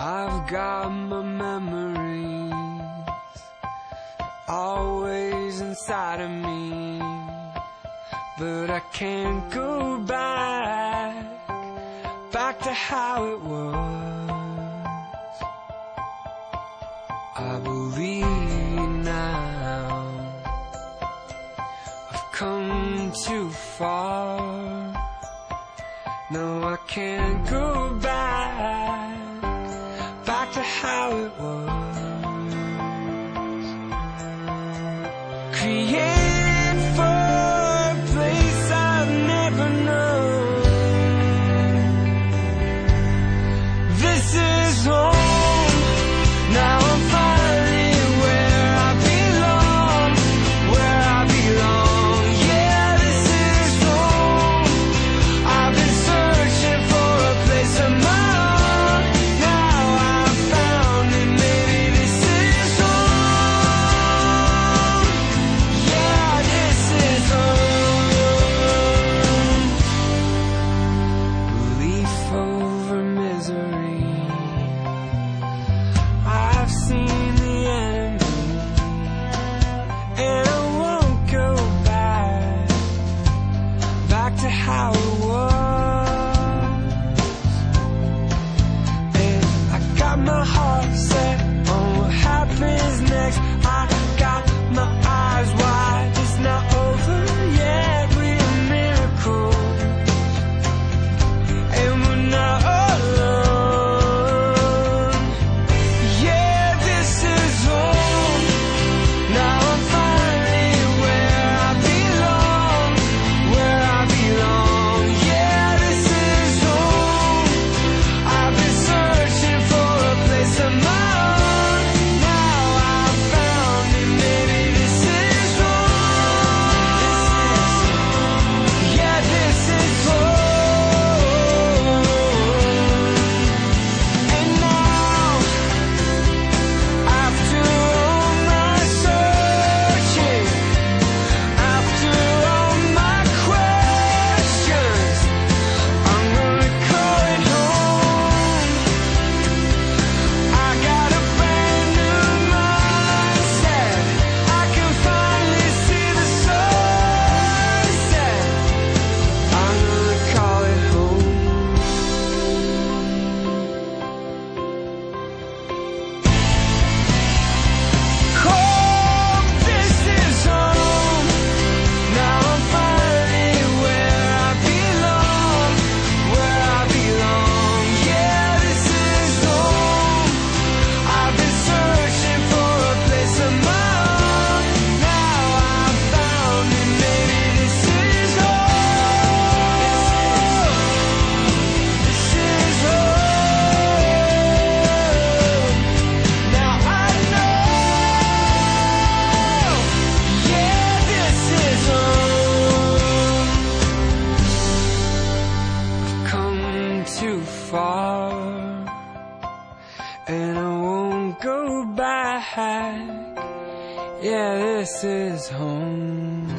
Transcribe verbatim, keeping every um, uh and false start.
I've got my memories always inside of me, but I can't go back, back to how it was. I believe now I've come too far. No, I can't go back, back to how it was. Create for a place I've never known. This is home. Now I'm finally where I belong, where I belong. Yeah, this is home. I've been searching for a place of my own. Now I've found it, maybe this is home. Yeah, this is home. Relief over misery. I've seen the enemy, and I won't go back, back to how it was. And I got my heart set on what happens next. I got my eyes wide, it's not over yet. We're a miracle, and we're not alone. Yeah, this is home. Now I'm finally where I belong, where I belong. Yeah, this is home. I've been searching for a place of my own. Now I've found it, maybe this is home. Yeah, this is home. And now, after all my searching, after all my questions, I'm gonna call it home. I got a brand new mindset. I can finally see the sunset. I'm gonna call it home. Home, this is home. Now I'm finally where I belong, where I belong. Yeah, this is home. I've been searching for a place of my own. Now I've found it, maybe this is home. This is home. Now I know. Yeah, this is home. I've come too far, and I won't go back. Yeah, this is home.